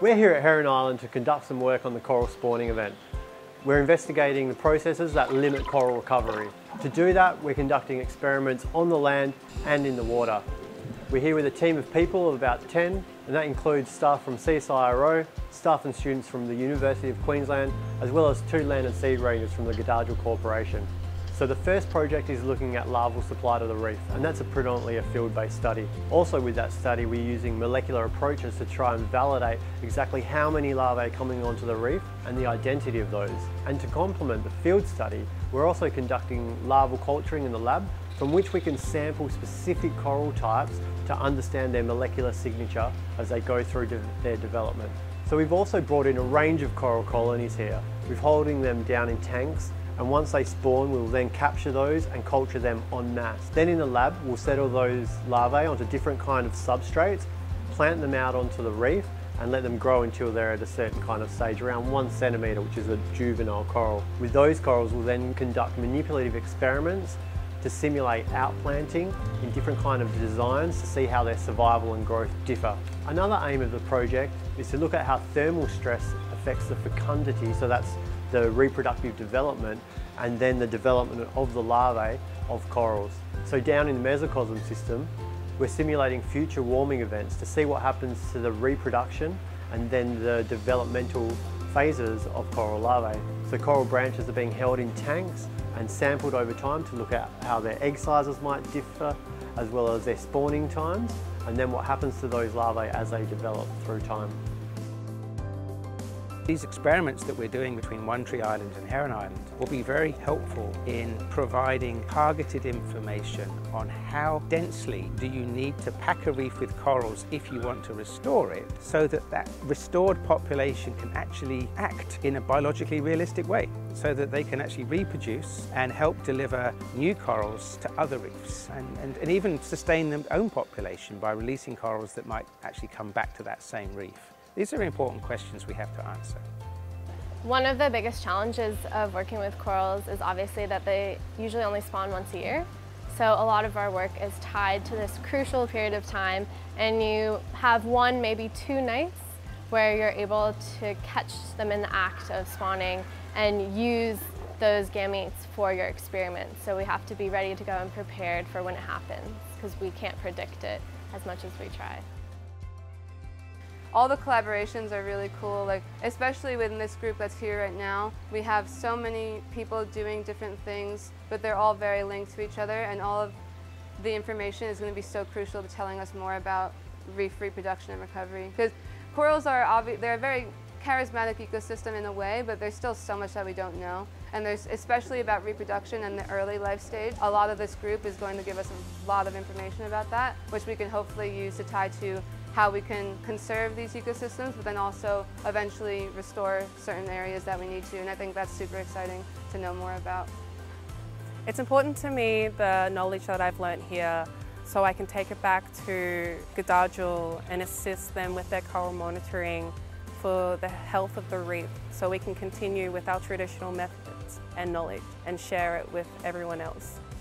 We're here at Heron Island to conduct some work on the coral spawning event. We're investigating the processes that limit coral recovery. To do that, we're conducting experiments on the land and in the water. We're here with a team of people of about 10, and that includes staff from CSIRO, staff and students from the University of Queensland, as well as 2 land and sea rangers from the Adaptation Corporation. So the first project is looking at larval supply to the reef, and that's predominantly a field-based study. Also with that study, we're using molecular approaches to try and validate exactly how many larvae are coming onto the reef and the identity of those. And to complement the field study, we're also conducting larval culturing in the lab, from which we can sample specific coral types to understand their molecular signature as they go through their development. So we've also brought in a range of coral colonies here. We're holding them down in tanks, and once they spawn, we'll then capture those and culture them en masse. Then in the lab, we'll settle those larvae onto different kind of substrates, plant them out onto the reef, and let them grow until they're at a certain kind of stage, around 1 centimetre, which is a juvenile coral. With those corals, we'll then conduct manipulative experiments to simulate outplanting in different kind of designs to see how their survival and growth differ. Another aim of the project is to look at how thermal stress affects the fecundity, so that's the reproductive development, and then the development of the larvae of corals. So down in the mesocosm system, we're simulating future warming events to see what happens to the reproduction and then the developmental phases of coral larvae. So coral branches are being held in tanks and sampled over time to look at how their egg sizes might differ, as well as their spawning times, and then what happens to those larvae as they develop through time. These experiments that we're doing between One Tree Island and Heron Island will be very helpful in providing targeted information on how densely do you need to pack a reef with corals if you want to restore it, so that that restored population can actually act in a biologically realistic way, so that they can actually reproduce and help deliver new corals to other reefs, and even sustain their own population by releasing corals that might actually come back to that same reef. These are important questions we have to answer. One of the biggest challenges of working with corals is obviously that they usually only spawn once a year. So a lot of our work is tied to this crucial period of time, and you have 1, maybe 2 nights where you're able to catch them in the act of spawning and use those gametes for your experiment. So we have to be ready to go and prepared for when it happens, because we can't predict it as much as we try. All the collaborations are really cool, especially within this group that's here right now. We have so many people doing different things, but they're all very linked to each other, and all of the information is going to be so crucial to telling us more about reef reproduction and recovery. Because corals they're a very charismatic ecosystem in a way, but there's still so much that we don't know. And there's, especially about reproduction and the early life stage, a lot of this group is going to give us a lot of information about that, which we can hopefully use to tie to how we can conserve these ecosystems, but then also eventually restore certain areas that we need to, and I think that's super exciting to know more about. It's important to me, the knowledge that I've learned here, so I can take it back to Gadajul and assist them with their coral monitoring for the health of the reef, so we can continue with our traditional methods and knowledge and share it with everyone else.